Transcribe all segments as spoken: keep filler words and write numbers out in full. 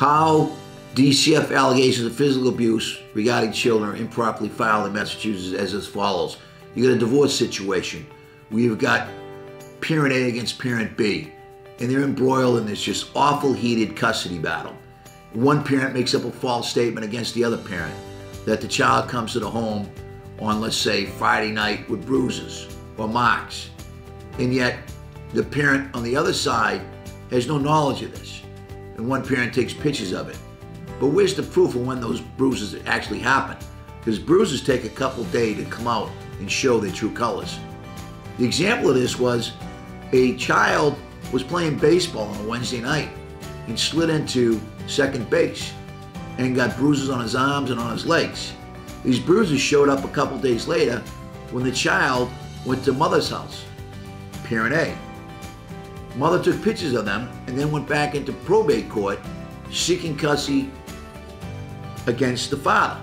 How D C F allegations of physical abuse regarding children are improperly filed in Massachusetts as as follows. You got a divorce situation. We've got parent A against parent B, and they're embroiled in this just awful heated custody battle. One parent makes up a false statement against the other parent that the child comes to the home on, let's say, Friday night with bruises or marks, and yet the parent on the other side has no knowledge of this, and one parent takes pictures of it. But where's the proof of when those bruises actually happen? Because bruises take a couple days to come out and show their true colors. The example of this was a child was playing baseball on a Wednesday night and slid into second base and got bruises on his arms and on his legs. These bruises showed up a couple days later when the child went to mother's house, parent A. Mother took pictures of them and then went back into probate court seeking custody against the father.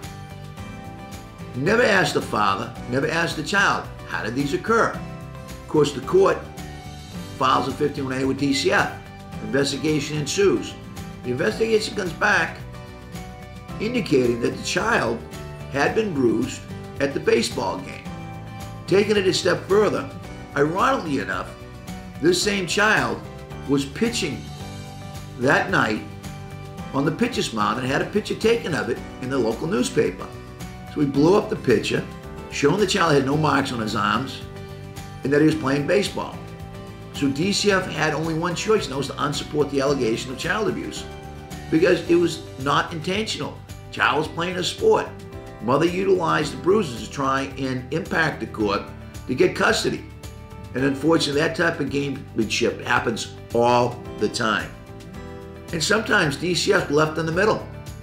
Never asked the father, never asked the child, how did these occur? Of course, the court files a fifty-one A with D C F. Investigation ensues. The investigation comes back indicating that the child had been bruised at the baseball game. Taking it a step further, ironically enough, this same child was pitching that night on the pitcher's mound and had a picture taken of it in the local newspaper. So we blew up the picture, showing the child had no marks on his arms and that he was playing baseball. So D C F had only one choice, and that was to unsupport the allegation of child abuse because it was not intentional. Child was playing a sport. Mother utilized the bruises to try and impact the court to get custody. And unfortunately, that type of gamesmanship happens all the time. And sometimes D C F left in the middle.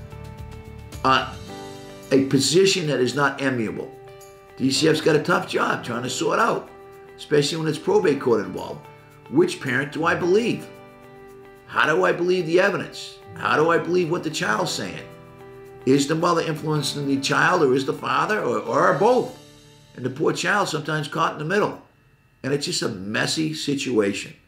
Uh, a position that is not enviable. D C F's got a tough job trying to sort out, especially when it's probate court involved. Which parent do I believe? How do I believe the evidence? How do I believe what the child's saying? Is the mother influencing the child, or is the father, or, or are both? And the poor child sometimes caught in the middle. And it's just a messy situation.